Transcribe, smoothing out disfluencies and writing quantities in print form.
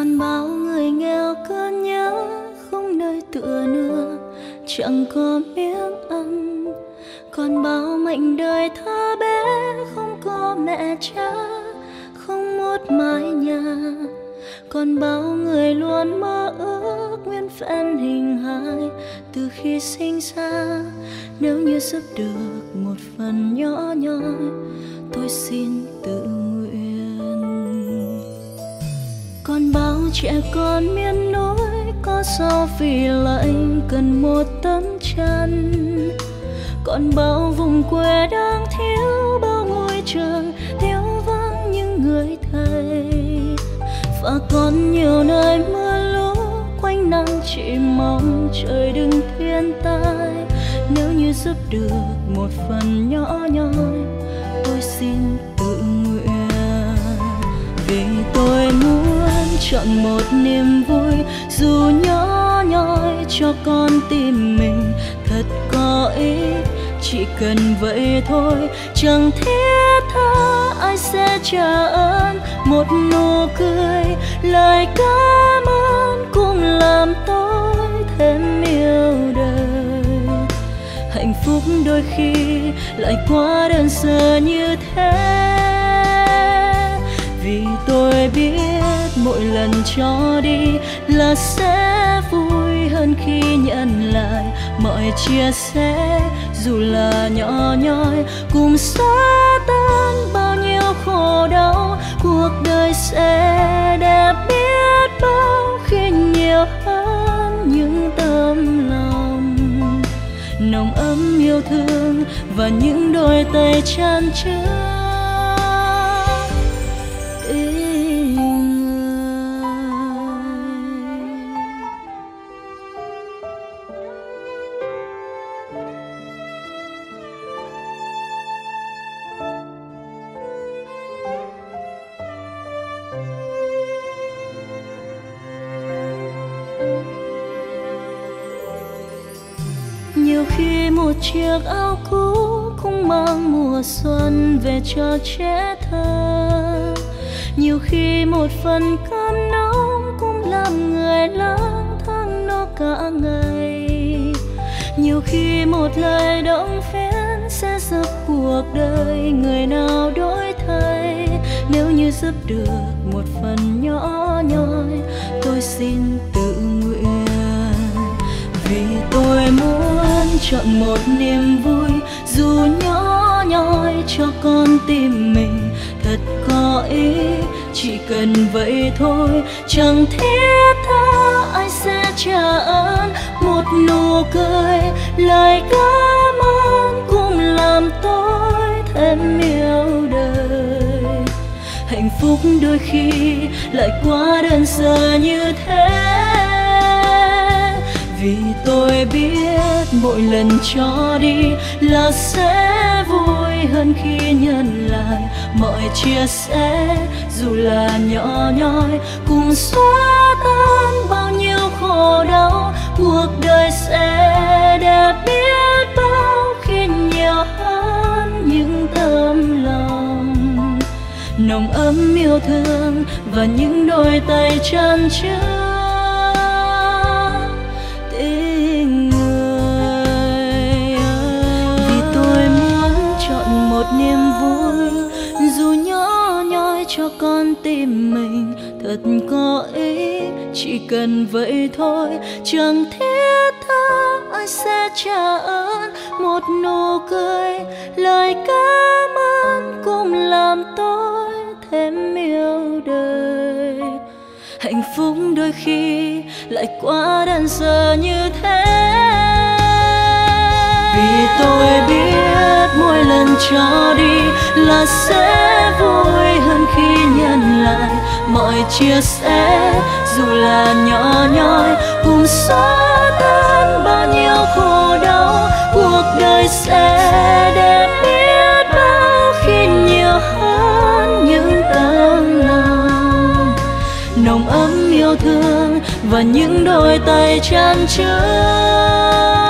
Còn bao người nghèo cứ nhớ không nơi tựa nương, chẳng có miếng ăn. Còn bao mảnh đời thơ bé không có mẹ cha, không một mái nhà. Còn bao người luôn mơ ước nguyên vẹn hình hài từ khi sinh ra. Nếu như giúp được một phần nhỏ nhoi, tôi xin tự nguyện. Còn bao trẻ con miền núi có sao vì lạnh cần một tấm chăn. Còn bao vùng quê đang thiếu bao ngôi trường, thiếu vắng những người thầy. Và còn nhiều nơi mưa lũ quanh năm chỉ mong trời đừng thiên tai. Nếu như giúp được một phần nhỏ nhoi, tôi xin tự nguyện. Vì tôi muốn chọn một niềm vui dù nhỏ nhoi cho con tim mình thật có ích. Chỉ cần vậy thôi, chẳng thiết tha ai sẽ trả ơn. Một nụ cười, lời cảm ơn cũng làm tôi thêm yêu đời. Hạnh phúc đôi khi lại quá đơn sơ như thế. Vì tôi biết mỗi lần cho đi là sẽ vui hơn khi nhận lại mọi chia sẻ. Dù là nhỏ nhoi cùng xóa tan bao nhiêu khổ đau. Cuộc đời sẽ đẹp biết bao khi nhiều hơn những tấm lòng nồng ấm yêu thương và những đôi tay chan chứa. Nhiều khi một chiếc áo cũ cũng mang mùa xuân về cho trẻ thơ. Nhiều khi một phần cơm nóng cũng làm người lang thang no cả ngày. Nhiều khi một lời động viên sẽ giúp cuộc đời người nào đổi thay. Nếu như giúp được một phần nhỏ nhoi, tôi xin tự nguyện. Vì tôi muốn chọn một niềm vui dù nhỏ nhoi cho con tim mình thật có ích. Chỉ cần vậy thôi, chẳng thiết tha ai sẽ trả ơn. Một nụ cười, lời cảm ơn cũng làm tôi thêm yêu đời. Hạnh phúc đôi khi lại quá đơn sơ như thế. Vì tôi biết mỗi lần cho đi là sẽ vui hơn khi nhận lại mọi chia sẻ. Dù là nhỏ nhoi cùng xóa tan bao nhiêu khổ đau. Cuộc đời sẽ đẹp biết bao khi nhiều hơn những tấm lòng nồng ấm yêu thương và những đôi tay chan chứa. Niềm vui dù nhỏ nhoi cho con tim mình thật có ích. Chỉ cần vậy thôi, chẳng thiết tha ai sẽ trả ơn. Một nụ cười, lời cảm ơn cũng làm tôi thêm yêu đời. Hạnh phúc đôi khi lại quá đơn sơ như thế. Vì tôi biết mỗi lần cho đi là sẽ vui hơn khi nhận lại mọi chia sẻ. Dù là nhỏ nhoi cùng xóa tan bao nhiêu khổ đau. Cuộc đời sẽ đẹp biết bao khi nhiều hơn những tấm lòng nồng ấm yêu thương và những đôi tay chan chứa.